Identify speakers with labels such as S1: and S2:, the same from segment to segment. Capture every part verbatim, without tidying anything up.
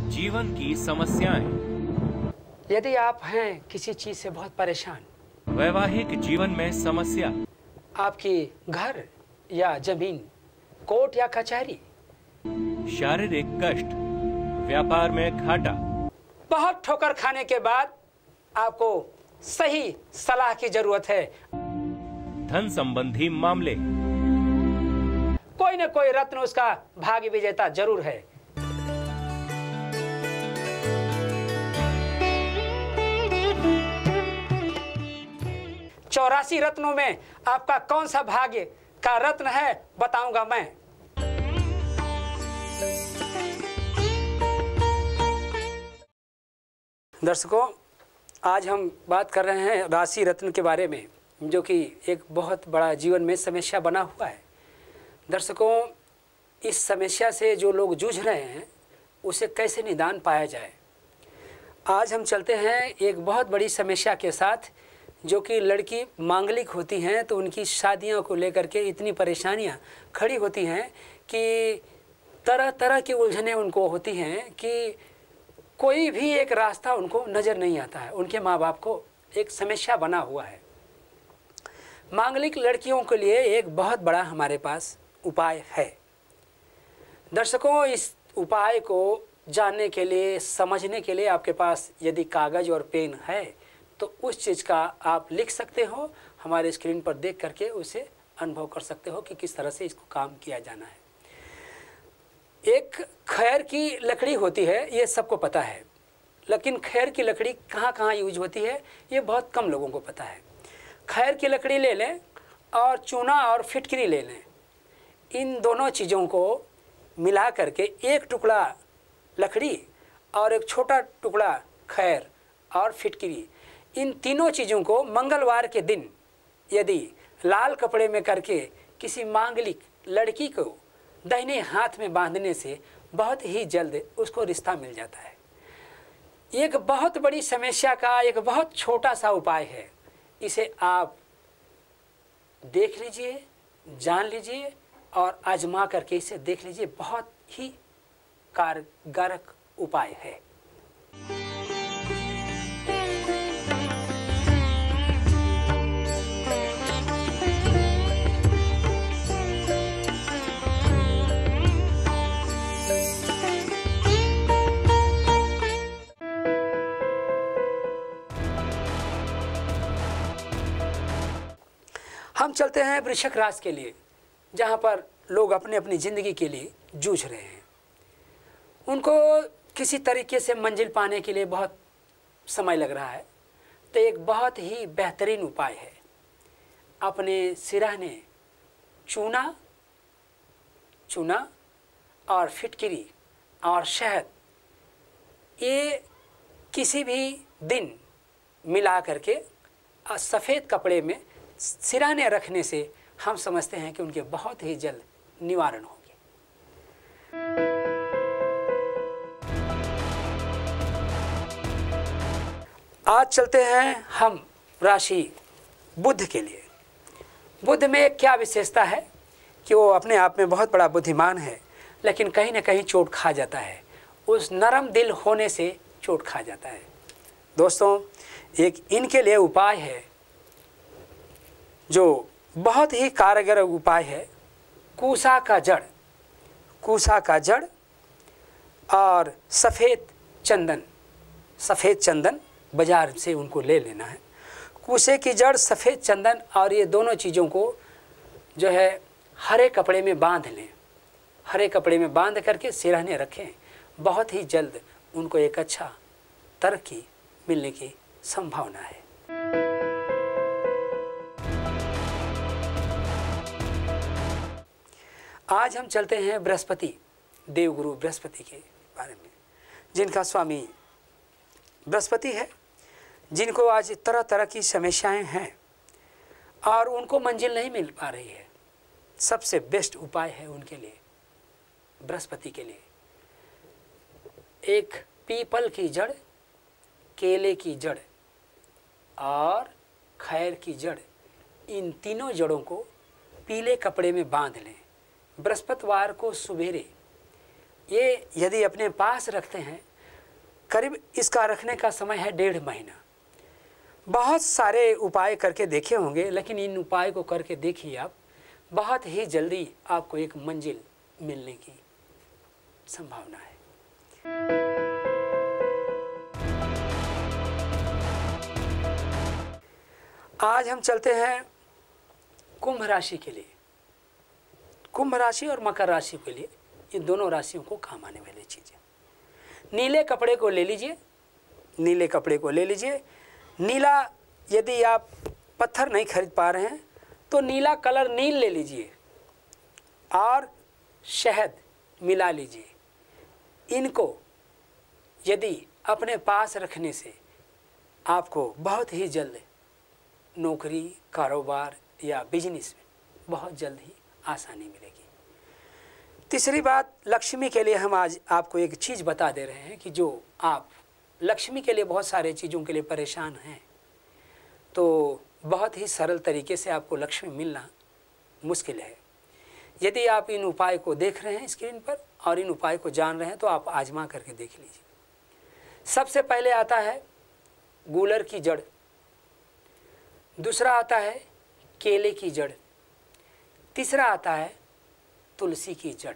S1: जीवन की समस्याएं।
S2: यदि आप हैं किसी चीज से बहुत परेशान,
S1: वैवाहिक जीवन में समस्या,
S2: आपकी घर या जमीन, कोर्ट या कचहरी,
S1: शारीरिक कष्ट, व्यापार में घाटा,
S2: बहुत ठोकर खाने के बाद आपको सही सलाह की जरूरत है,
S1: धन संबंधी मामले,
S2: कोई न कोई रत्न उसका भाग्य विजेता जरूर है। चौरासी रत्नों में आपका कौन सा भाग्य का रत्न है बताऊंगा मैं। दर्शकों, आज हम बात कर रहे हैं राशि रत्न के बारे में, जो कि एक बहुत बड़ा जीवन में समस्या बना हुआ है। दर्शकों, इस समस्या से जो लोग जूझ रहे हैं उसे कैसे निदान पाया जाए, आज हम चलते हैं एक बहुत बड़ी समस्या के साथ। जो कि लड़की मांगलिक होती हैं तो उनकी शादियों को लेकर के इतनी परेशानियां खड़ी होती हैं कि तरह तरह की उलझनें उनको होती हैं कि कोई भी एक रास्ता उनको नज़र नहीं आता है। उनके माँ बाप को एक समस्या बना हुआ है। मांगलिक लड़कियों के लिए एक बहुत बड़ा हमारे पास उपाय है। दर्शकों, इस उपाय को जानने के लिए, समझने के लिए आपके पास यदि कागज़ और पेन है तो उस चीज़ का आप लिख सकते हो, हमारे स्क्रीन पर देख करके उसे अनुभव कर सकते हो कि किस तरह से इसको काम किया जाना है। एक खैर की लकड़ी होती है, ये सबको पता है, लेकिन खैर की लकड़ी कहाँ कहाँ यूज होती है ये बहुत कम लोगों को पता है। खैर की लकड़ी ले लें और चूना और फिटकरी ले लें। इन दोनों चीज़ों को मिला करके एक टुकड़ा लकड़ी और एक छोटा टुकड़ा खैर और फिटकरी, इन तीनों चीज़ों को मंगलवार के दिन यदि लाल कपड़े में करके किसी मांगलिक लड़की को दाहिने हाथ में बांधने से बहुत ही जल्द उसको रिश्ता मिल जाता है। एक बहुत बड़ी समस्या का एक बहुत छोटा सा उपाय है। इसे आप देख लीजिए, जान लीजिए और आजमा करके इसे देख लीजिए। बहुत ही कारगर उपाय है। हम चलते हैं वृश्चिक राशि के लिए, जहाँ पर लोग अपने अपनी ज़िंदगी के लिए जूझ रहे हैं। उनको किसी तरीके से मंजिल पाने के लिए बहुत समय लग रहा है। तो एक बहुत ही बेहतरीन उपाय है, अपने सिरहाने चूना चूना और फिटकरी और शहद, ये किसी भी दिन मिला करके सफ़ेद कपड़े में सिरहाने रखने से हम समझते हैं कि उनके बहुत ही जल्द निवारण होंगे। आज चलते हैं हम राशि बुध के लिए। बुध में क्या विशेषता है कि वो अपने आप में बहुत बड़ा बुद्धिमान है, लेकिन कहीं ना कहीं चोट खा जाता है। उस नरम दिल होने से चोट खा जाता है। दोस्तों, एक इनके लिए उपाय है जो बहुत ही कारगर उपाय है। कूसा का जड़, कूसा का जड़ और सफ़ेद चंदन, सफ़ेद चंदन बाज़ार से उनको ले लेना है। कूसे की जड़, सफ़ेद चंदन और ये दोनों चीज़ों को जो है हरे कपड़े में बांध लें। हरे कपड़े में बांध करके सिरहाने रखें। बहुत ही जल्द उनको एक अच्छा तरक्की मिलने की संभावना है। आज हम चलते हैं बृहस्पति, देवगुरु बृहस्पति के बारे में, जिनका स्वामी बृहस्पति है, जिनको आज तरह तरह की समस्याएं हैं और उनको मंजिल नहीं मिल पा रही है। सबसे बेस्ट उपाय है उनके लिए, बृहस्पति के लिए, एक पीपल की जड़, केले की जड़ और खैर की जड़, इन तीनों जड़ों को पीले कपड़े में बांध लें। बृहस्पतिवार को सुबेरे ये यदि अपने पास रखते हैं करीब इसका रखने का समय है डेढ़ महीना। बहुत सारे उपाय करके देखे होंगे, लेकिन इन उपाय को करके देखिए आप, बहुत ही जल्दी आपको एक मंजिल मिलने की संभावना है। आज हम चलते हैं कुंभ राशि के लिए। कुंभ राशि और मकर राशि के लिए, ये दोनों राशियों को काम आने वाली चीज़ें। नीले कपड़े को ले लीजिए, नीले कपड़े को ले लीजिए। नीला, यदि आप पत्थर नहीं खरीद पा रहे हैं तो नीला कलर नील ले लीजिए और शहद मिला लीजिए। इनको यदि अपने पास रखने से आपको बहुत ही जल्द नौकरी, कारोबार या बिजनेस में बहुत जल्द ही आसानी मिलेगी। तीसरी बात, लक्ष्मी के लिए हम आज आपको एक चीज़ बता दे रहे हैं कि जो आप लक्ष्मी के लिए बहुत सारे चीज़ों के लिए परेशान हैं, तो बहुत ही सरल तरीके से आपको लक्ष्मी मिलना मुश्किल है। यदि आप इन उपाय को देख रहे हैं स्क्रीन पर और इन उपाय को जान रहे हैं तो आप आजमा करके देख लीजिए। सबसे पहले आता है गूलर की जड़, दूसरा आता है केले की जड़, तीसरा आता है तुलसी की जड़,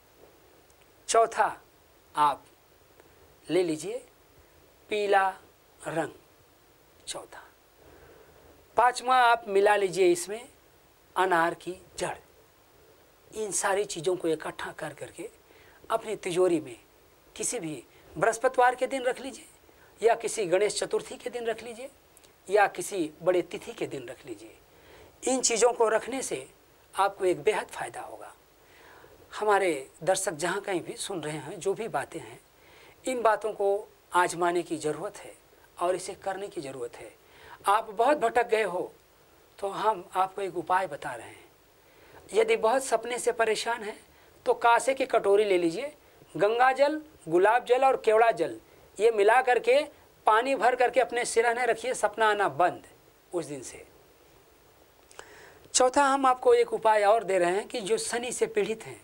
S2: चौथा आप ले लीजिए पीला रंग, चौथा। पांचवा आप मिला लीजिए इसमें अनार की जड़। इन सारी चीज़ों को इकट्ठा कर करके अपनी तिजोरी में किसी भी बृहस्पतिवार के दिन रख लीजिए या किसी गणेश चतुर्थी के दिन रख लीजिए या किसी बड़े तिथि के दिन रख लीजिए। इन चीज़ों को रखने से आपको एक बेहद फ़ायदा होगा। हमारे दर्शक जहाँ कहीं भी सुन रहे हैं, जो भी बातें हैं, इन बातों को आजमाने की ज़रूरत है और इसे करने की ज़रूरत है। आप बहुत भटक गए हो तो हम आपको एक उपाय बता रहे हैं। यदि बहुत सपने से परेशान हैं तो कांसे की कटोरी ले लीजिए, गंगा जल, गुलाब जल और केवड़ा जल ये मिला करके पानी भर करके अपने सिरहाने रखिए, सपना आना बंद उस दिन से। चौथा हम आपको एक उपाय और दे रहे हैं कि जो शनि से पीड़ित हैं,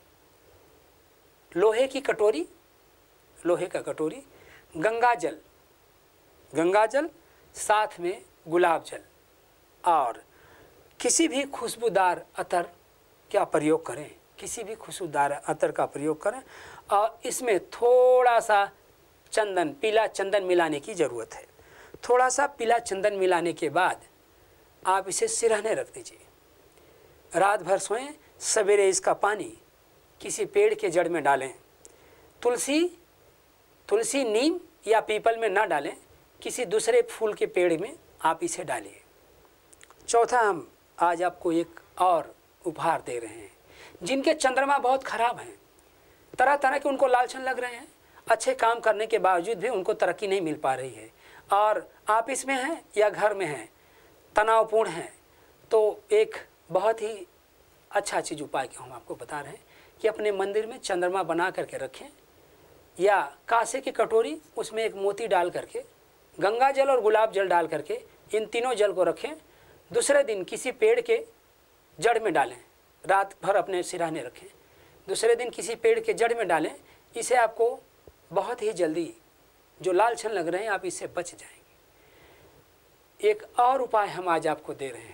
S2: लोहे की कटोरी, लोहे का कटोरी, गंगा जल, गंगा जल साथ में गुलाब जल और किसी भी खुशबूदार अतर का प्रयोग करें, किसी भी खुशबूदार अतर का प्रयोग करें और इसमें थोड़ा सा चंदन, पीला चंदन मिलाने की ज़रूरत है। थोड़ा सा पीला चंदन मिलाने के बाद आप इसे सिरहाने रख दीजिए। रात भर सोएं, सवेरे इसका पानी किसी पेड़ के जड़ में डालें। तुलसी तुलसी नीम या पीपल में ना डालें, किसी दूसरे फूल के पेड़ में आप इसे डालिए। चौथा हम आज आपको एक और उपहार दे रहे हैं। जिनके चंद्रमा बहुत खराब हैं, तरह तरह के उनको लालचन लग रहे हैं, अच्छे काम करने के बावजूद भी उनको तरक्की नहीं मिल पा रही है और आप इसमें हैं या घर में हैं, तनावपूर्ण हैं, तो एक बहुत ही अच्छा चीज़ उपाय कि हम आपको बता रहे हैं कि अपने मंदिर में चंद्रमा बना करके रखें या कांसे की कटोरी, उसमें एक मोती डाल करके गंगा जल और गुलाब जल डाल करके इन तीनों जल को रखें। दूसरे दिन किसी पेड़ के जड़ में डालें, रात भर अपने सिरहाने रखें, दूसरे दिन किसी पेड़ के जड़ में डालें। इसे आपको बहुत ही जल्दी जो लालचन लग रहे हैं आप इससे बच जाएंगे। एक और उपाय हम आज आपको दे रहे हैं,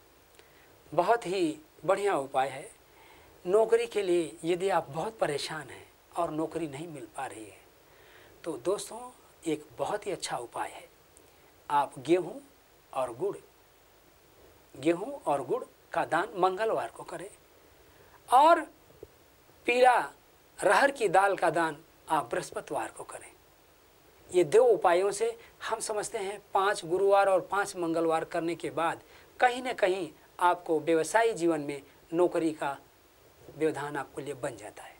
S2: बहुत ही बढ़िया उपाय है। नौकरी के लिए यदि आप बहुत परेशान हैं और नौकरी नहीं मिल पा रही है तो दोस्तों एक बहुत ही अच्छा उपाय है। आप गेहूं और गुड़ गेहूं और गुड़ का दान मंगलवार को करें और पीला रहर की दाल का दान आप बृहस्पतिवार को करें। ये दो उपायों से हम समझते हैं पांच गुरुवार और पांच मंगलवार करने के बाद कहीं न कहीं आपको व्यवसायी जीवन में नौकरी का व्यवधान आपको लिए बन जाता है।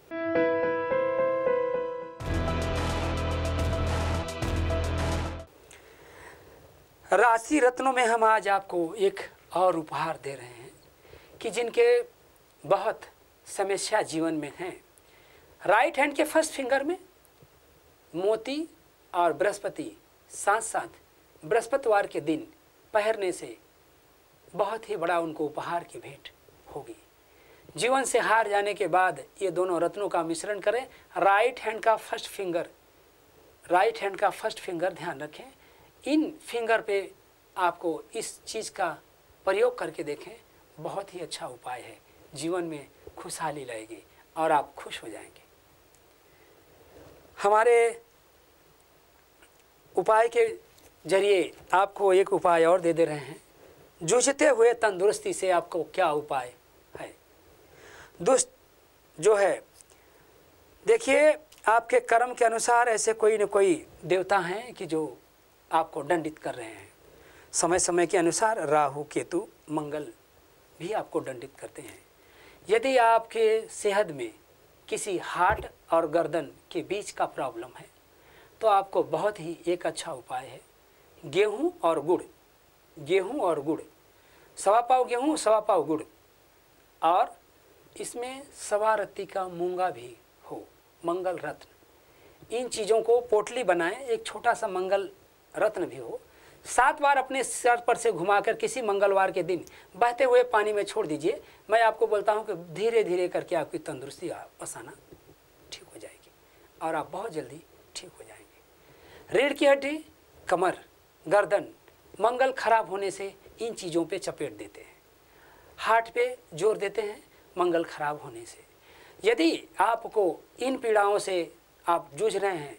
S2: राशि रत्नों में हम आज आपको एक और उपहार दे रहे हैं कि जिनके बहुत समस्या जीवन में हैं, राइट हैंड के फर्स्ट फिंगर में मोती और बृहस्पति साथ साथ बृहस्पतिवार के दिन पहनने से बहुत ही बड़ा उनको उपहार की भेंट होगी। जीवन से हार जाने के बाद ये दोनों रत्नों का मिश्रण करें। राइट हैंड का फर्स्ट फिंगर राइट हैंड का फर्स्ट फिंगर ध्यान रखें। इन फिंगर पे आपको इस चीज़ का प्रयोग करके देखें, बहुत ही अच्छा उपाय है। जीवन में खुशहाली लाएगी और आप खुश हो जाएंगे। हमारे उपाय के जरिए आपको एक उपाय और दे दे रहे हैं। जूझते हुए तंदुरुस्ती से आपको क्या उपाय है? दुष्ट जो है, देखिए आपके कर्म के अनुसार ऐसे कोई न कोई देवता हैं कि जो आपको दंडित कर रहे हैं। समय समय के अनुसार राहु, केतु, मंगल भी आपको दंडित करते हैं। यदि आपके सेहत में किसी हार्ट और गर्दन के बीच का प्रॉब्लम है तो आपको बहुत ही एक अच्छा उपाय है। गेहूं और गुड़, गेहूं और गुड़, सवा पाव गेहूं सवा पाव गुड़, और इसमें सवा रत्ती का मूंगा भी हो, मंगल रत्न। इन चीज़ों को पोटली बनाएं, एक छोटा सा मंगल रत्न भी हो। सात बार अपने सर पर से घुमाकर किसी मंगलवार के दिन बहते हुए पानी में छोड़ दीजिए। मैं आपको बोलता हूं कि धीरे धीरे करके आपकी तंदुरुस्ती पसाना ठीक हो जाएगी और आप बहुत जल्दी ठीक हो जाएंगे। रीढ़ की हड्डी, कमर, गर्दन, मंगल खराब होने से इन चीज़ों पे चपेट देते हैं। हार्ट पे जोर देते हैं मंगल खराब होने से। यदि आपको इन पीड़ाओं से आप जूझ रहे हैं,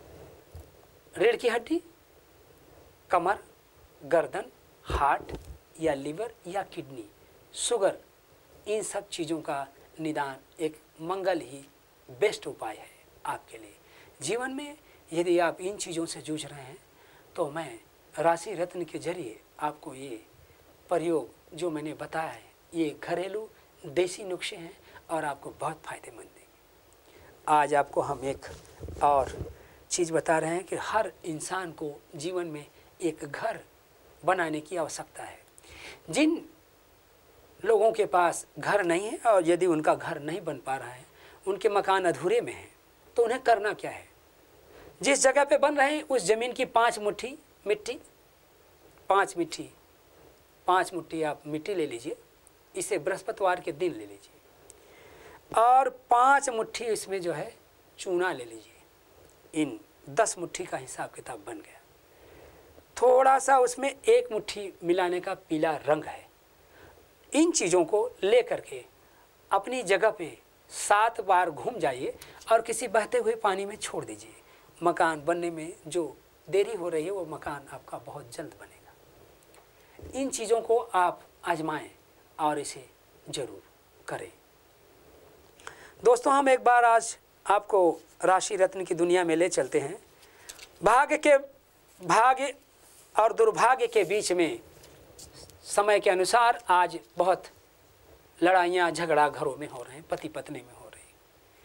S2: रीढ़ की हड्डी, कमर, गर्दन, हार्ट या लीवर या किडनी, शुगर, इन सब चीज़ों का निदान एक मंगल ही बेस्ट उपाय है आपके लिए। जीवन में यदि आप इन चीज़ों से जूझ रहे हैं तो मैं राशि रत्न के जरिए आपको ये प्रयोग जो मैंने बताया है, ये घरेलू देसी नुस्खे हैं और आपको बहुत फ़ायदेमंद देंगे। आज आपको हम एक और चीज़ बता रहे हैं कि हर इंसान को जीवन में एक घर बनाने की आवश्यकता है। जिन लोगों के पास घर नहीं है और यदि उनका घर नहीं बन पा रहा है, उनके मकान अधूरे में हैं, तो उन्हें करना क्या है? जिस जगह पे बन रहे हैं उस ज़मीन की पाँच मुट्ठी मिट्टी, पाँच मिट्टी पाँच मुट्ठी आप मिट्टी ले लीजिए। इसे बृहस्पतिवार के दिन ले लीजिए और पाँच मुट्ठी इसमें जो है चूना ले लीजिए। इन दस मुट्ठी का हिसाब किताब बन गया। थोड़ा सा उसमें एक मुट्ठी मिलाने का पीला रंग है। इन चीज़ों को ले करके अपनी जगह पे सात बार घूम जाइए और किसी बहते हुए पानी में छोड़ दीजिए। मकान बनने में जो देरी हो रही है वो मकान आपका बहुत जल्द बनेगा। इन चीज़ों को आप आजमाएं और इसे ज़रूर करें। दोस्तों, हम एक बार आज आपको राशि रत्न की दुनिया में ले चलते हैं। भाग्य के भाग्य और दुर्भाग्य के बीच में समय के अनुसार आज बहुत लड़ाइयाँ झगड़ा घरों में हो रहे हैं, पति पत्नी में हो रही।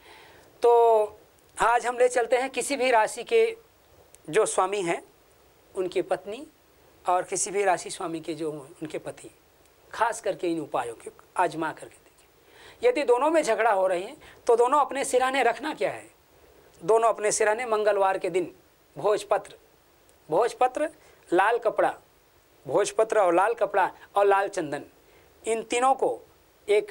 S2: तो आज हम ले चलते हैं किसी भी राशि के जो स्वामी हैं उनकी पत्नी और किसी भी राशि स्वामी के जो उनके पति, खास करके इन उपायों को आजमा करके देखें। यदि दोनों में झगड़ा हो रही है तो दोनों अपने सिरहाने रखना क्या है? दोनों अपने सिरहाने मंगलवार के दिन भोजपत्र, भोजपत्र, लाल कपड़ा, भोजपत्र और लाल कपड़ा और लाल चंदन, इन तीनों को एक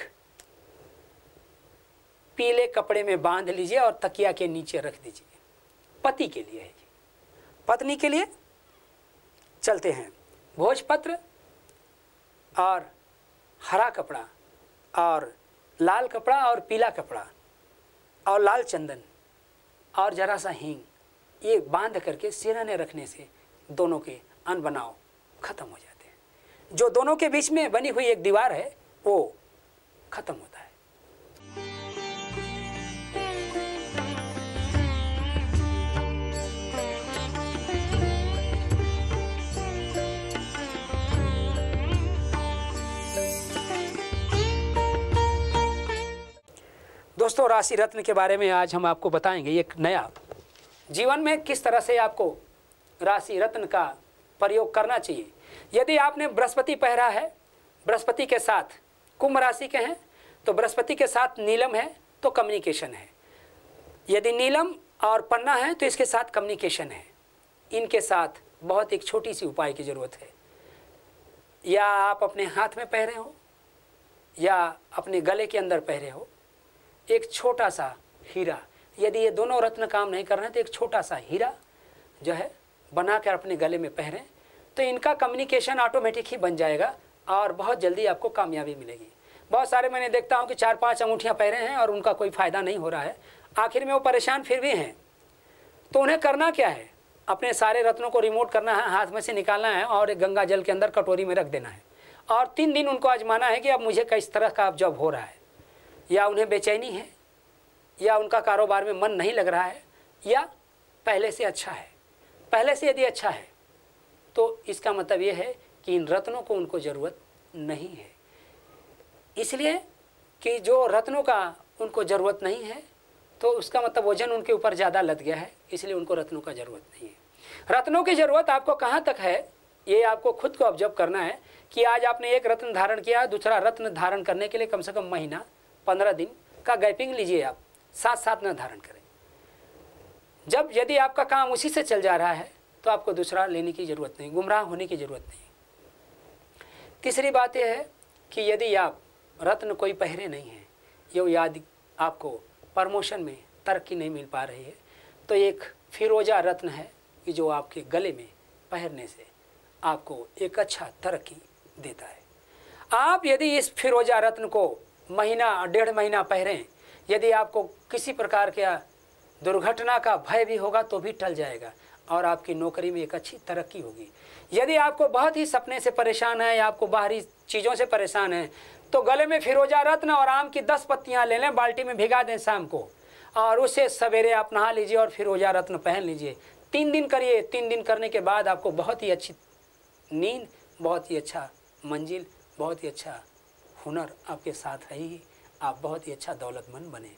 S2: पीले कपड़े में बांध लीजिए और तकिया के नीचे रख दीजिए। पति के लिए है ये। पत्नी के लिए चलते हैं भोजपत्र और हरा कपड़ा और लाल कपड़ा और पीला कपड़ा और लाल चंदन और जरा सा हींग, ये बांध करके सिरहाने रखने से दोनों के अनबनाव खत्म हो जाते हैं। जो दोनों के बीच में बनी हुई एक दीवार है वो खत्म होता है। दोस्तों, राशि रत्न के बारे में आज हम आपको बताएंगे एक नया, जीवन में किस तरह से आपको राशि रत्न का प्रयोग करना चाहिए। यदि आपने बृहस्पति पहरा है, बृहस्पति के साथ कुंभ राशि के हैं तो बृहस्पति के साथ नीलम है तो कम्युनिकेशन है। यदि नीलम और पन्ना है तो इसके साथ कम्युनिकेशन है। इनके साथ बहुत एक छोटी सी उपाय की ज़रूरत है। या आप अपने हाथ में पहरे हो या अपने गले के अंदर पहरे हो, एक छोटा सा हीरा। यदि ये दोनों रत्न काम नहीं कर रहे हैं तो एक छोटा सा हीरा जो है बना कर अपने गले में पहनें, तो इनका कम्युनिकेशन ऑटोमेटिक ही बन जाएगा और बहुत जल्दी आपको कामयाबी मिलेगी। बहुत सारे मैंने देखता हूँ कि चार पांच अंगूठियाँ पहने हैं और उनका कोई फ़ायदा नहीं हो रहा है, आखिर में वो परेशान फिर भी हैं। तो उन्हें करना क्या है, अपने सारे रत्नों को रिमूव करना है, हाथ में से निकालना है और एक गंगा जल के अंदर कटोरी में रख देना है और तीन दिन उनको आजमाना है कि अब मुझे किस तरह का अब जॉब हो रहा है, या उन्हें बेचैनी है, या उनका कारोबार में मन नहीं लग रहा है, या पहले से अच्छा है। पहले से यदि अच्छा है तो इसका मतलब ये है कि इन रत्नों को उनको ज़रूरत नहीं है। इसलिए कि जो रत्नों का उनको ज़रूरत नहीं है तो उसका मतलब वजन उनके ऊपर ज़्यादा लद गया है, इसलिए उनको रत्नों का ज़रूरत नहीं है। रत्नों की ज़रूरत आपको कहाँ तक है, ये आपको खुद को ऑब्जर्व करना है कि आज आपने एक रत्न धारण किया, दूसरा रत्न धारण करने के लिए कम से कम महीना पंद्रह दिन का गैपिंग लीजिए, आप साथ साथ न धारण करें। जब यदि आपका काम उसी से चल जा रहा है तो आपको दूसरा लेने की ज़रूरत नहीं, गुमराह होने की ज़रूरत नहीं। तीसरी बात यह है कि यदि आप रत्न कोई पहरे नहीं हैं, ये याद आपको प्रमोशन में तरक्की नहीं मिल पा रही है, तो एक फिरोजा रत्न है कि जो आपके गले में पहनने से आपको एक अच्छा तरक्की देता है। आप यदि इस फिरोजा रत्न को महीना डेढ़ महीना पहरें, यदि आपको किसी प्रकार के दुर्घटना का भय भी होगा तो भी टल जाएगा और आपकी नौकरी में एक अच्छी तरक्की होगी। यदि आपको बहुत ही सपने से परेशान है या आपको बाहरी चीज़ों से परेशान है तो गले में फिरोजा रत्न और आम की दस पत्तियां ले लें, बाल्टी में भिगा दें शाम को, और उसे सवेरे आप नहा लीजिए और फिरोजा रत्न पहन लीजिए। तीन दिन करिए, तीन दिन करने के बाद आपको बहुत ही अच्छी नींद, बहुत ही अच्छा मंजिल, बहुत ही अच्छा हुनर आपके साथ रहेगी, आप बहुत ही अच्छा दौलतमंद बने।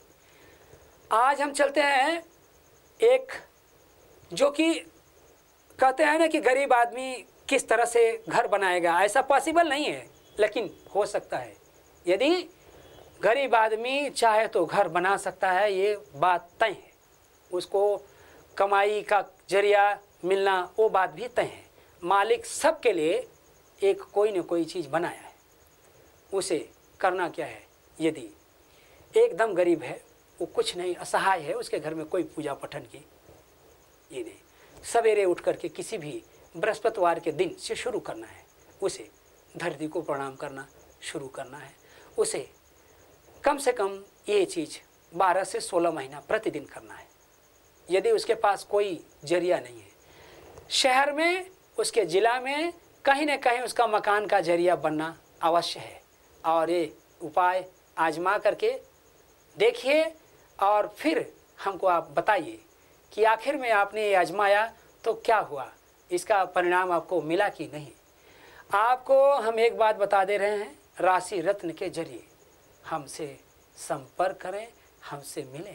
S2: आज हम चलते हैं एक जो कि कहते हैं ना कि गरीब आदमी किस तरह से घर बनाएगा, ऐसा पॉसिबल नहीं है, लेकिन हो सकता है। यदि गरीब आदमी चाहे तो घर बना सकता है, ये बात तय है। उसको कमाई का जरिया मिलना वो बात भी तय है। मालिक सबके लिए एक कोई न कोई चीज़ बनाया है, उसे करना क्या है। यदि एकदम गरीब है, वो कुछ नहीं, असहाय है, उसके घर में कोई पूजा पठन की ये नहीं, सवेरे उठ करके किसी भी बृहस्पतिवार के दिन से शुरू करना है, उसे धरती को प्रणाम करना शुरू करना है, उसे कम से कम ये चीज़ बारह से सोलह महीना प्रतिदिन करना है। यदि उसके पास कोई जरिया नहीं है, शहर में, उसके ज़िला में कहीं न कहीं उसका मकान का जरिया बनना अवश्य है, और ये उपाय आजमा करके देखिए और फिर हमको आप बताइए कि आखिर में आपने ये आजमाया तो क्या हुआ, इसका परिणाम आपको मिला कि नहीं। आपको हम एक बात बता दे रहे हैं, राशि रत्न के जरिए हमसे संपर्क करें, हमसे मिलें,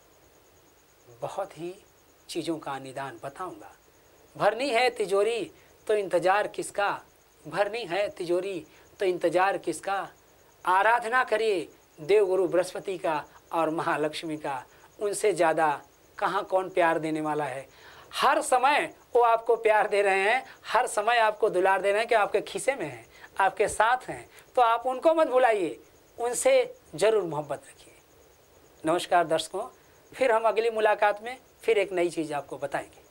S2: बहुत ही चीज़ों का निदान बताऊंगा। भरनी है तिजोरी तो इंतज़ार किसका, भरनी है तिजोरी तो इंतज़ार किसका। आराधना करिए देवगुरु बृहस्पति का और महालक्ष्मी का, उनसे ज़्यादा कहाँ कौन प्यार देने वाला है। हर समय वो आपको प्यार दे रहे हैं, हर समय आपको दुलार दे रहे हैं कि आपके खीसे में हैं, आपके साथ हैं, तो आप उनको मत भुलाइए, उनसे ज़रूर मोहब्बत रखिए। नमस्कार दर्शकों, फिर हम अगली मुलाकात में फिर एक नई चीज़ आपको बताएंगे।